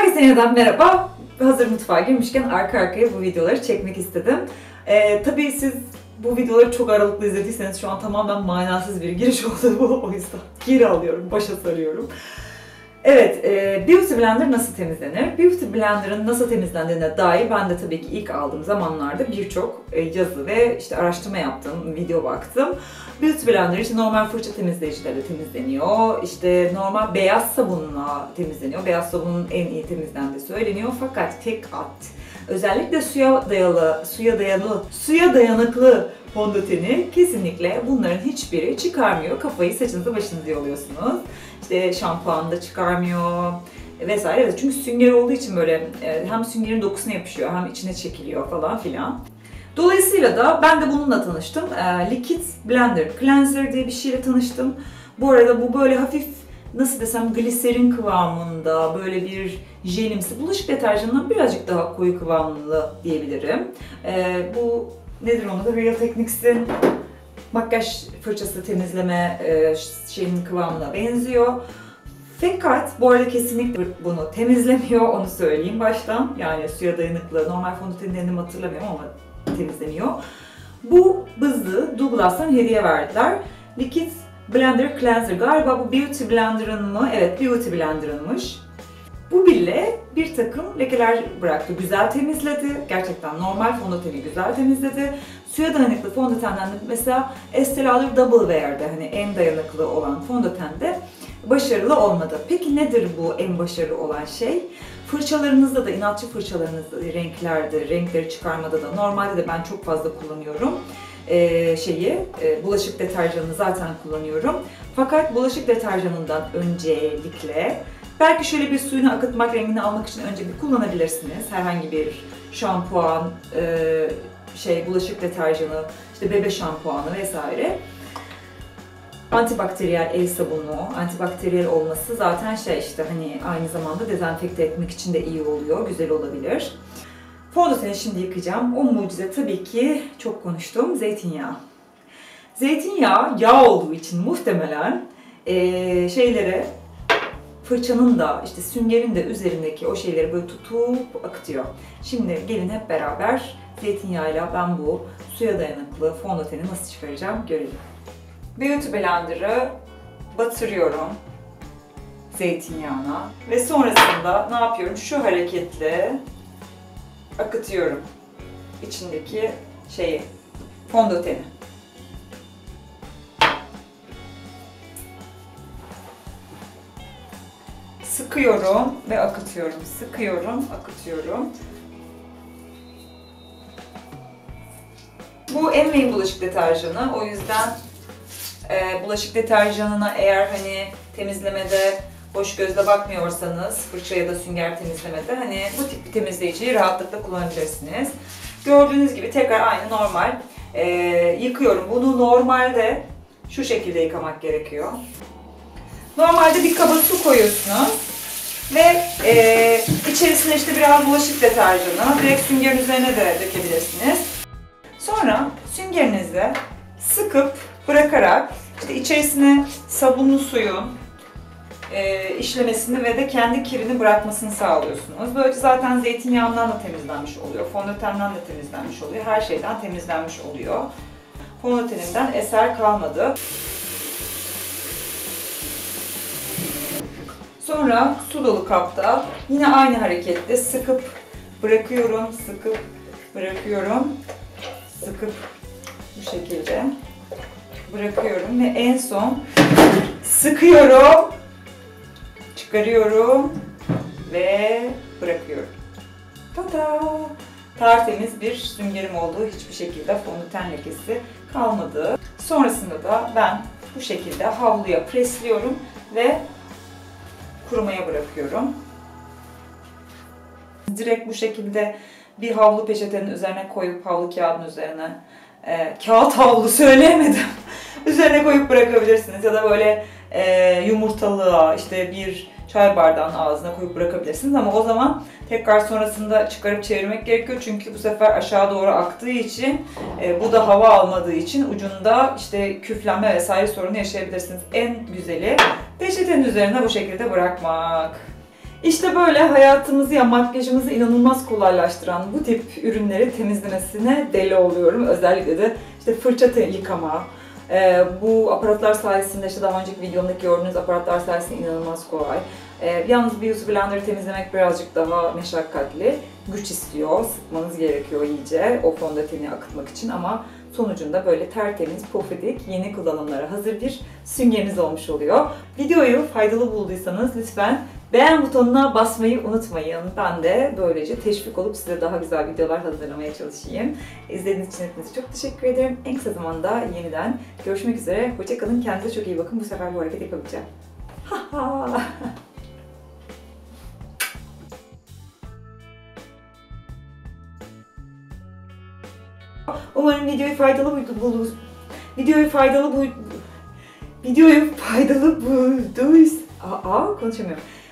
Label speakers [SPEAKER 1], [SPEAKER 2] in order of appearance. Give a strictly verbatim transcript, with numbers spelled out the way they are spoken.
[SPEAKER 1] Herkese yeniden merhaba. Hazır mutfağa girmişken arka arkaya bu videoları çekmek istedim. Ee, tabii siz bu videoları çok aralıklı izlediyseniz şu an tamamen manasız bir giriş oldu bu. O yüzden geri alıyorum, başa sarıyorum. Evet, e, Beauty Blender nasıl temizlenir? Beauty Blender'ın nasıl temizlendiğine dair ben de tabii ki ilk aldığım zamanlarda birçok e, yazı ve işte araştırma yaptım, video baktım. Beauty Blender işte normal fırça temizleyicilerle temizleniyor, işte normal beyaz sabunla temizleniyor. Beyaz sabunun en iyi temizlendiği söyleniyor fakat tek at, özellikle suya dayalı, suya dayalı, suya dayanıklı fondöteni kesinlikle bunların hiçbiri çıkarmıyor. Kafayı saçınızı başınızı yoluyorsunuz. İşte şampuan da çıkarmıyor vesaire. Çünkü sünger olduğu için böyle hem süngerin dokusuna yapışıyor hem içine çekiliyor falan filan. Dolayısıyla da ben de bununla tanıştım. Liquid Blender Cleanser diye bir şeyle tanıştım. Bu arada bu böyle hafif, nasıl desem, gliserin kıvamında, böyle bir jelimsi, bulaşık deterjanından birazcık daha koyu kıvamlı diyebilirim. Bu nedir onu da? Real Techniques'in makyaj fırçası temizleme e, şeyinin kıvamına benziyor. Fakat bu arada kesinlikle bunu temizlemiyor, onu söyleyeyim baştan. Yani suya dayanıklı, normal fondötenin deneyimi hatırlamıyorum ama temizlemiyor. Bu bızlığı Douglas'tan hediye verdiler. Liquid Blender Cleanser. Galiba bu Beauty Blender'ın mı? Evet, Beauty Blender'ınmış. Bu bile bir takım lekeler bıraktı. Güzel temizledi. Gerçekten normal fondöteni güzel temizledi. Suya dayanıklı fondötenden de mesela Estee Lauder Double Wear'de, hani en dayanıklı olan fondötende başarılı olmadı. Peki nedir bu en başarılı olan şey? Fırçalarınızda da, inatçı fırçalarınızda, renklerde, renkleri çıkarmada da, normalde de ben çok fazla kullanıyorum. Ee, şeyi, e, bulaşık deterjanını zaten kullanıyorum. Fakat bulaşık deterjanından öncelikle belki şöyle bir suyunu akıtmak, rengini almak için önce bir kullanabilirsiniz. Herhangi bir şampuan, e, şey bulaşık deterjanı, işte bebe şampuanı vesaire. Antibakteriyel el sabunu, antibakteriyel olması zaten şey işte hani aynı zamanda dezenfekte etmek için de iyi oluyor, güzel olabilir. Fondöteni şimdi yıkayacağım. O mucize tabii ki çok konuştum, zeytinyağı. Zeytinyağı yağ olduğu için muhtemelen e, şeylere, fırçanın da işte süngerin de üzerindeki o şeyleri böyle tutup akıtıyor. Şimdi gelin hep beraber zeytinyağıyla ben bu suya dayanıklı fondöteni nasıl çıkaracağım görelim. Beauty Blender'ı batırıyorum zeytinyağına ve sonrasında ne yapıyorum? Şu hareketle akıtıyorum içindeki şeyi, fondöteni. Sıkıyorum ve akıtıyorum. Sıkıyorum, akıtıyorum. Bu Amway bulaşık deterjanı. O yüzden e, bulaşık deterjanına eğer hani temizlemede hoş gözle bakmıyorsanız, fırça ya da sünger temizlemede hani bu tip bir temizleyiciyi rahatlıkla kullanabilirsiniz. Gördüğünüz gibi tekrar aynı normal e, yıkıyorum. Bunu normalde şu şekilde yıkamak gerekiyor. Normalde bir kaba su koyuyorsunuz ve e, içerisine işte biraz bulaşık deterjanı, direkt süngerin üzerine de dökebilirsiniz. Sonra süngerinizi sıkıp bırakarak işte içerisine sabunlu suyun e, işlemesini ve de kendi kirini bırakmasını sağlıyorsunuz. Böylece zaten zeytinyağından da temizlenmiş oluyor, fondötenden de temizlenmiş oluyor, her şeyden temizlenmiş oluyor. Fondöteninden eser kalmadı. Sonra su dolu kapta yine aynı hareketle sıkıp bırakıyorum, sıkıp bırakıyorum, sıkıp bu şekilde bırakıyorum ve en son sıkıyorum, çıkarıyorum ve bırakıyorum. Tada! Tertemiz bir süngerim olduğu, hiçbir şekilde fondöten lekesi kalmadı. Sonrasında da ben bu şekilde havluya presliyorum ve kurumaya bırakıyorum. Direkt bu şekilde bir havlu peçetenin üzerine koyup, havlu kağıdının üzerine, e, kağıt havlu söyleyemedim, üzerine koyup bırakabilirsiniz ya da böyle e, yumurtalığa, işte bir çay bardağının ağzına koyup bırakabilirsiniz ama o zaman tekrar sonrasında çıkarıp çevirmek gerekiyor çünkü bu sefer aşağı doğru aktığı için, e, bu da hava almadığı için ucunda işte küflenme vesaire sorunu yaşayabilirsiniz. En güzeli peçetenin üzerine bu şekilde bırakmak. İşte böyle hayatımızı ya makyajımızı inanılmaz kolaylaştıran bu tip ürünleri temizlemesine deli oluyorum. Özellikle de işte fırça te- yıkama. Ee, bu aparatlar sayesinde işte daha önceki videomdaki gördüğünüz aparatlar sayesinde inanılmaz kolay. Ee, yalnız Beauty Blender'ı temizlemek birazcık daha meşakkatli. Güç istiyor, sıkmanız gerekiyor iyice o fondöteni akıtmak için ama sonucunda böyle tertemiz, pofidik, yeni kullanımlara hazır bir süngeriniz olmuş oluyor. Videoyu faydalı bulduysanız lütfen beğen butonuna basmayı unutmayın. Ben de böylece teşvik olup size daha güzel videolar hazırlamaya çalışayım. İzlediğiniz için hepinize çok teşekkür ederim. En kısa zamanda yeniden görüşmek üzere. Hoşça kalın, kendinize çok iyi bakın. Bu sefer bu hareketi yapabileceğim. Ha ha. Umarım videoyu faydalı buldunuz. Videoyu faydalı bu videoyu faydalı bulduysa Aa, konuşamıyorum.